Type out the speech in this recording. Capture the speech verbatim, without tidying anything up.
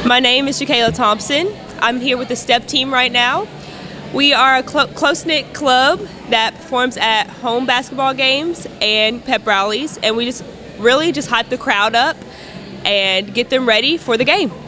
My name is Jakayla Thompson. I'm here with the STEP team right now. We are a cl close-knit club that performs at home basketball games and pep rallies, and we just really just hype the crowd up and get them ready for the game.